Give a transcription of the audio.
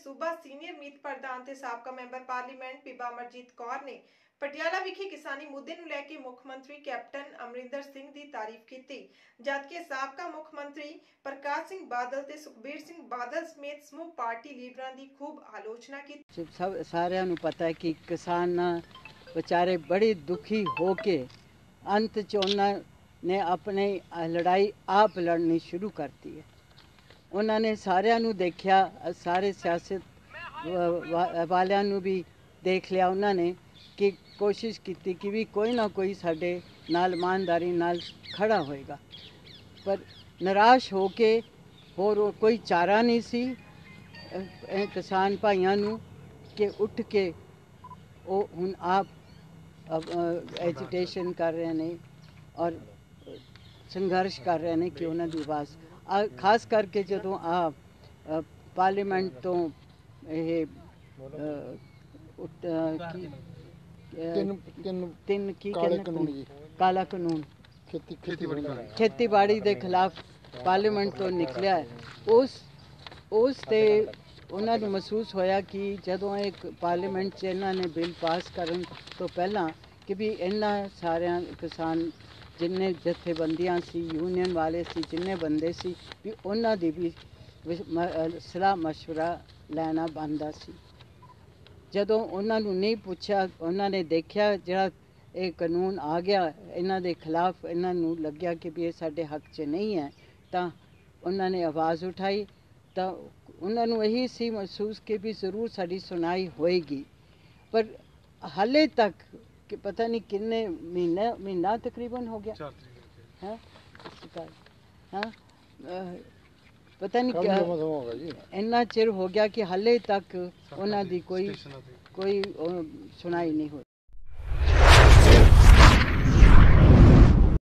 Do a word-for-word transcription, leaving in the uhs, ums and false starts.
सूबा सीनियर मीत प्रधान ते साबका मैंबर पार्लीमेंट बीबा अमरजीत कौर ने पटियाला विखे किसानी मुद्दे नूं लैके मुख मंत्री कैप्टन अमरिंदर सिंह दी तारीफ की, जबकि साबका मुख मंत्री प्रकाश सिंह बादल ते सुखबीर सिंह बादल समेत समूह पार्टी लीडरां दी खूब आलोचना की। सब सारिਆਂ ਨੂੰ पता है कि किसान बेचारे बड़े दुखी होके अंत च उन्होंने अपनी लड़ाई आप लड़नी शुरू करती है। उन्होंने सारिਆਂ ਨੂੰ देखा, सारे सियासत वालियां ਨੂੰ भी देख लिया। उन्होंने कि कोशिश की कि भी कोई ना कोई साडे नाल ईमानदारी नाल खड़ा होएगा, पर निराश होके होर कोई चारा नहीं सी किसान भाइयों नूं कि उठ के वो हुण आप एजिटेशन कर रहे हैं और संघर्ष कर रहे हैं कि उन्होंने की आवाज़ खास करके जदों आ पार्लीमेंट तो ये तीन की काला कानून खेतीबाड़ी के खिलाफ पार्लीमेंट तो निकलिया है, उस उस ते उन्होंने महसूस होया कि जदों एक पार्लीमेंट च इन्होंने बिल पास करन तो पहला कि भी इन्होंने सारे किसान जिन्ने जथेबंदियां सी यूनियन वाले सी जिन्ने बंदे सी भी उन्हां दी भी सलाह मशवरा लेना बनदा सी। जदों उन्होंने नहीं पूछा, उन्होंने देखा जरा एक कानून आ गया इन्हां दे खिलाफ, इन्हों लग्या कि भी ये साडे हक च नहीं है, तो उन्होंने आवाज़ उठाई। तो उन्होंने यही सी महसूस कि भी जरूर साड़ी सुनाई होएगी, पर हाले तक कि पता नहीं किन्ने महीना महीना तकरीबन हो गया है, हाँ पता नहीं क्या इन्ना चिर हो गया कि हाले तक उन्हों दी कोई कोई सुनाई नहीं हुई।